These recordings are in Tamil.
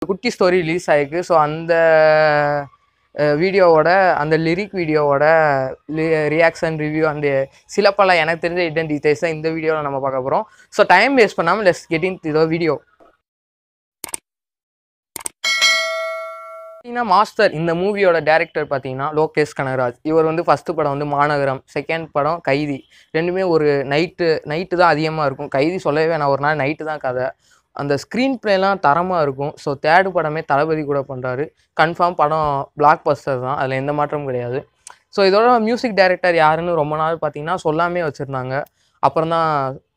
குட்டி ஸ்டோரி ரிலீஸ் ஆயிருக்கு. ஸோ அந்த வீடியோவோட அந்த லிரிக் வீடியோவோட ரியாக்ஷன் ரிவ்யூ அந்த சில பல எனக்கு தெரிஞ்ச ஹிடன் டீடைல்ஸ் தான் இந்த வீடியோவில் நம்ம பார்க்க போகிறோம். ஸோ டைம் வேஸ்ட் பண்ணாமல் let's get in the video. Master இந்த மூவியோட டேரக்டர் பார்த்தீங்கன்னா லோகேஷ் கனகராஜ். இவர் வந்து ஃபஸ்ட்டு படம் வந்து மாநகரம், செகண்ட் படம் கைதி. ரெண்டுமே ஒரு நைட்டு தான் அதிகமாக இருக்கும். கைதி சொல்லவே வேணாம், ஒரு நாள் நைட்டு தான் கதை. அந்த ஸ்க்ரீன் பிளேலாம் தரமாக இருக்கும். ஸோ தேர்டு படமே தளபதி கூட பண்ணுறாரு. கன்ஃபார்ம் படம் பிளாக் பஸ்டர் தான், அதில் எந்த மாற்றமும் கிடையாது. ஸோ இதோட மியூசிக் டைரக்டர் யாருன்னு ரொம்ப நாள் பார்த்தீங்கன்னா சொல்லாமே வச்சுருந்தாங்க. அப்புறம் தான்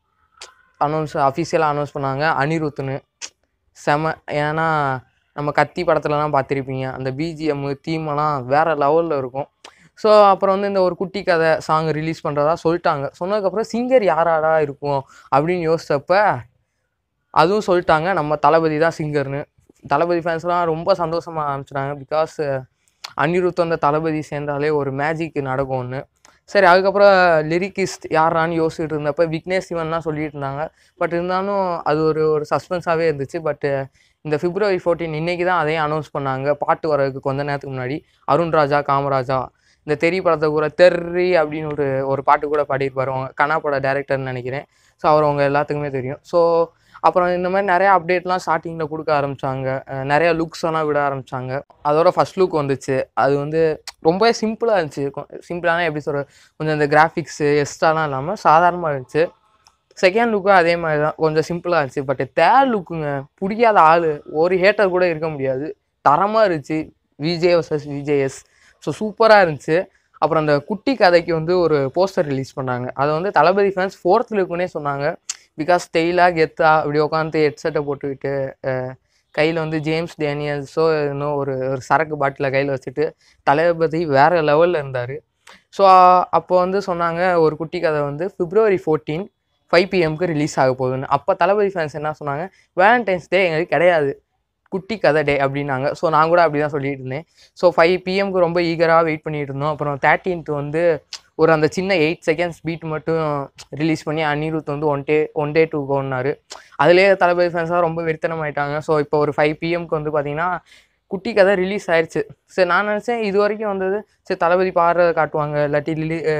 அஃபீஷியலாக அனௌன்ஸ் பண்ணாங்க அனிருத்துன்னு. செம. ஏன்னா நம்ம கத்தி படத்துலலாம் பார்த்துருப்பீங்க, அந்த பிஜிஎம் தீமெல்லாம் வேறு லெவலில் இருக்கும். ஸோ அப்புறம் வந்து இந்த ஒரு குட்டி கதை சாங் ரிலீஸ் பண்ணுறதா சொல்லிட்டாங்க. சொன்னதுக்கப்புறம் சிங்கர் யாராடா இருக்கும் அப்படின்னு யோசிச்சப்ப அதுவும் சொல்லிட்டாங்க, நம்ம தளபதி தான் சிங்கர்னு. தளபதி ஃபேன்ஸ்லாம் ரொம்ப சந்தோஷமாக ஆரம்பிச்சிட்டாங்க. பிகாஸ் அனிருத் அந்த தளபதி சேர்ந்தாலே ஒரு மேஜிக் நடக்கும்னு. சரி, அதுக்கப்புறம் லிரிக்கிஸ்ட் யாரான்னு யோசிச்சுட்டு இருந்தப்போ விக்னேஷ் சிவன்லாம் சொல்லிட்டு இருந்தாங்க. பட் இருந்தாலும் அது ஒரு சஸ்பென்ஸாகவே இருந்துச்சு. பட்டு இந்த February 14 இன்றைக்கி தான் அதையும் அனௌன்ஸ் பண்ணாங்க. பாட்டு வரதுக்கு கொஞ்ச நேரத்துக்கு முன்னாடி அருண் ராஜா காமராஜா இந்த தெரி படத்தை கூட தெர்ரி அப்படின்னு ஒரு பாட்டு கூட பாடியிருப்பார். அவங்க கனா பட டேரக்டர்னு நினைக்கிறேன். ஸோ அவர் அவங்க எல்லாத்துக்குமே தெரியும். ஸோ அப்புறம் இந்த மாதிரி நிறையா அப்டேட்லாம் ஸ்டார்டிங்கில் கொடுக்க ஆரம்பித்தாங்க. நிறையா லுக்ஸ் எல்லாம் விட ஆரம்பித்தாங்க. அதோட ஃபஸ்ட் லுக் வந்துச்சு. அது வந்து ரொம்பவே சிம்பிளாக இருந்துச்சு. சிம்பிளான எப்படி சொல்கிற, கொஞ்சம் இந்த கிராஃபிக்ஸு எக்ஸ்ட்ராலாம் இல்லாமல் சாதாரணமாக இருந்துச்சு. செகண்ட் லுக்கும் அதே மாதிரி தான், கொஞ்சம் சிம்பிளாக இருந்துச்சு. பட் தேர்ட் லுக்குங்க பிடிக்காத ஆள் ஒரு ஹேட்டர் கூட இருக்க முடியாது. தரமாக இருந்துச்சு. VJ vs VJS. ஸோ சூப்பராக இருந்துச்சு. அப்புறம் அந்த குட்டி கதைக்கு வந்து ஒரு போஸ்டர் ரிலீஸ் பண்ணாங்க. அதை வந்து தளபதி ஃபேன்ஸ் 4th லுக்குன்னே சொன்னாங்க. பிகாஸ் ஸ்டைலாக கெத்தா இப்படி உட்காந்து ஹெட்செட்டை போட்டுக்கிட்டு கையில் வந்து ஜேம்ஸ் டேனியல்ஸோ இன்னும் ஒரு சரக்கு பாட்டிலை கையில் வச்சுட்டு தளபதி வேறு லெவலில் இருந்தார். ஸோ அப்போ வந்து சொன்னாங்க ஒரு குட்டி கதை வந்து February 14 5 PM ரிலீஸ் ஆக போகுதுன்னு. அப்போ தளபதி ஃபேன்ஸ் என்ன சொன்னாங்க, வேலண்டைன்ஸ் டே எங்களுக்கு கிடையாது, குட்டி கதை டே அப்படின்னாங்க. ஸோ நான் கூட அப்படி தான் சொல்லிட்டு இருந்தேன். ஸோ 5 PM ரொம்ப ஈகராக வெயிட் பண்ணிட்டு இருந்தோம். அப்புறம் 13th வந்து ஒரு அந்த சின்ன 8 seconds பீட் மட்டும் ரிலீஸ் பண்ணி அனிருத் வந்து ஒன் டே டூ கோன்னாரு. அதுலேயே தளபதி ஃபேன்ஸாக ரொம்ப வெறித்தனம் ஆகிட்டாங்க. ஸோ இப்போ ஒரு 5 PM வந்து பார்த்திங்கன்னா குட்டி கதை ரிலீஸ் ஆயிடுச்சு. சரி, நான் நினச்சேன் இது வரைக்கும் வந்தது சரி தளபதி பாடுறதை காட்டுவாங்க, இல்லாட்டி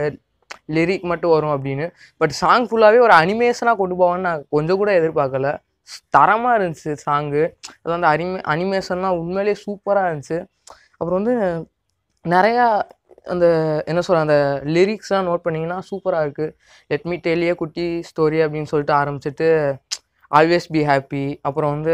லிரிக் மட்டும் வரும் அப்படின்னு. பட் சாங் ஃபுல்லாகவே ஒரு அனிமேஷனாக கொண்டு போவான்னு நான் கொஞ்சம் கூட எதிர்பார்க்கல. தரமாக இருந்துச்சு சாங்கு. அது வந்து அனிமேஷன்லாம் உண்மையிலேயே சூப்பராக இருந்துச்சு. அப்புறம் வந்து நிறையா அந்த என்ன சொல்கிற அந்த லிரிக்ஸ்லாம் நோட் பண்ணிங்கன்னா சூப்பராக இருக்குது. லெட் மீ டெல் ஏ குட்டி ஸ்டோரி அப்படின்னு சொல்லிட்டு ஆரம்பிச்சுட்டு ஆல்வேஸ் பி ஹாப்பி. அப்புறம் வந்து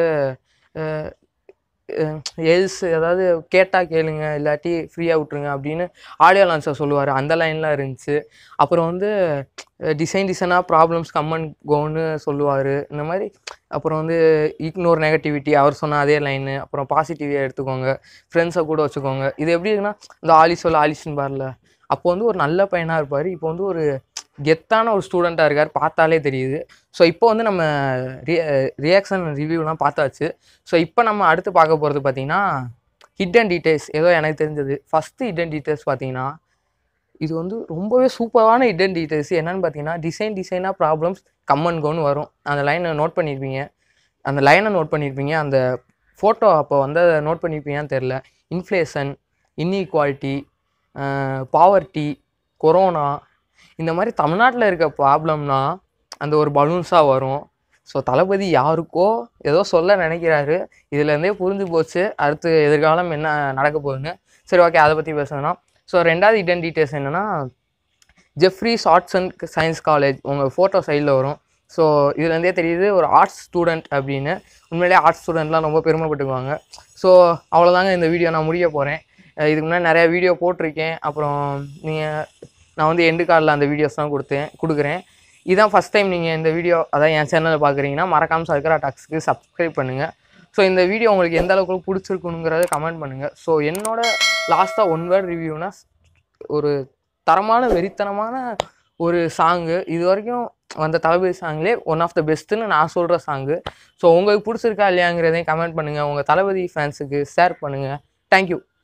எல்ஸ் அதாவது கேட்டால் கேளுங்க இல்லாட்டி ஃப்ரீயாக விட்ருங்க அப்படின்னு ஆடியோ லான்ச்சர் சொல்லுவார். அந்த லைன்லாம் இருந்துச்சு. அப்புறம் வந்து டிசைனாக ப்ராப்ளம்ஸ் கம் அண்ட் கோன்னு சொல்லுவார். இந்த மாதிரி அப்புறம் வந்து இக்னோர் நெகட்டிவிட்டி அவர் சொன்ன அதே லைனு. அப்புறம் பாசிட்டிவாக எடுத்துக்கோங்க, ஃப்ரெண்ட்ஸை கூட வச்சுக்கோங்க. இது எப்படி இருக்குன்னா இந்த ஆலிஸ்ன்னு பாரில் அப்போ வந்து ஒரு நல்ல பையனாக இருப்பார். இப்போ வந்து ஒரு கெத்தான ஒரு ஸ்டூடெண்ட்டாக இருக்கார், பார்த்தாலே தெரியுது. ஸோ இப்போ வந்து நம்ம ரியாக்ஷன் ரிவ்யூலாம் பார்த்தாச்சு. ஸோ இப்போ நம்ம அடுத்து பார்க்க போகிறது பார்த்திங்கன்னா ஹிடன் டீடைல்ஸ். ஏதோ எனக்கு தெரிஞ்சது ஃபஸ்ட்டு ஹிடன் டீடைல்ஸ் பார்த்திங்கன்னா இது வந்து ரொம்பவே சூப்பரான ஹிடன் டீடைல்ஸ். என்னென்னு பார்த்தீங்கன்னா டிசைனாக ப்ராப்ளம்ஸ் கம் அண்ட் கோன்னு வரும். அந்த லைனை நோட் பண்ணியிருப்பீங்க. அந்த ஃபோட்டோ அப்போ வந்து அதை நோட் பண்ணியிருப்பீங்கன்னு தெரில. இன்ஃப்ளேஷன், இன்இக்வாலிட்டி, பாவர்ட்டி, கொரோனா, இந்த மாதிரி தமிழ்நாட்டில் இருக்க ப்ராப்ளம்னா அந்த ஒரு பலூன்ஸாக வரும். ஸோ தளபதி யாருக்கோ ஏதோ சொல்ல நினைக்கிறாரு. இதுலேருந்தே புரிஞ்சு போச்சு அடுத்து எதிர்காலம் என்ன நடக்க போகுதுன்னு. சரி, ஓகே, அதை பற்றி பேசணும்னா ஸோ ரெண்டாவது ஹிடன் டீடைல்ஸ் என்னென்னா Jeffries arts and science college உங்கள் ஃபோட்டோ சைடில் வரும். ஸோ இதுலேருந்தே தெரியுது ஒரு ஆர்ட்ஸ் ஸ்டூடெண்ட் அப்படின்னு. உண்மையிலே ஆர்ட்ஸ் ஸ்டூடெண்ட்லாம் ரொம்ப பெருமைப்பட்டுக்குவாங்க. ஸோ அவ்வளோதாங்க இந்த வீடியோ நான் முடிய போகிறேன். இதுக்கு முன்னாடி நிறையா வீடியோ போட்டிருக்கேன். அப்புறம் நான் வந்து எண்டு கார்டில் அந்த வீடியோஸ்லாம் கொடுக்குறேன். இதுதான் ஃபஸ்ட் டைம் நீங்கள் இந்த வீடியோ அதான் என் சேனலில் பார்க்குறீங்கன்னா மறக்காமல் சல்கரா டாக்ஸ்க்கு சப்ஸ்கிரைப் பண்ணுங்கள். ஸோ இந்த வீடியோ உங்களுக்கு எந்த அளவுக்கு பிடிச்சிருக்குங்கிறத கமெண்ட் பண்ணுங்கள். ஸோ என்னோட லாஸ்ட்டாக 1 word ரிவ்யூனா ஒரு தரமான வெறித்தனமான ஒரு சாங்கு. இது வரைக்கும் வந்த தளபதி சாங்லேயே ஒன் ஆஃப் த பெஸ்ட்டுன்னு நான் சொல்கிற சாங்கு. ஸோ உங்களுக்கு பிடிச்சிருக்கா இல்லையாங்கிறதையும் கமெண்ட் பண்ணுங்கள். உங்கள் தளபதி ஃபேன்ஸுக்கு ஷேர் பண்ணுங்கள். தேங்க்யூ.